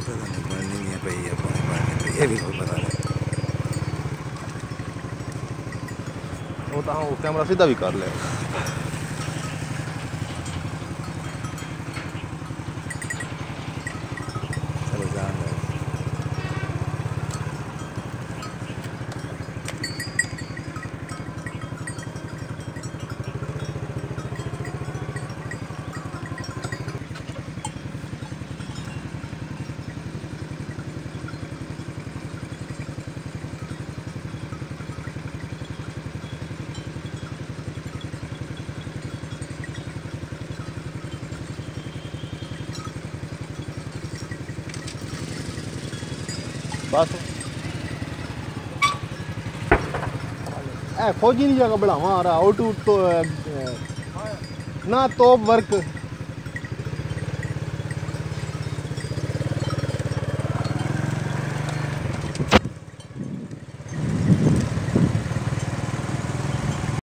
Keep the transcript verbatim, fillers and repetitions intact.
पता नहीं बननी नहीं पई है बननी पई ये भी कोई पता नहीं। वो तो हाँ कैमरा सीधा भी कर ले। चलो जान दे। बस ए फौजी नहीं जगह बढ़ावा आ रहा ऑटो तो ना तो वर्क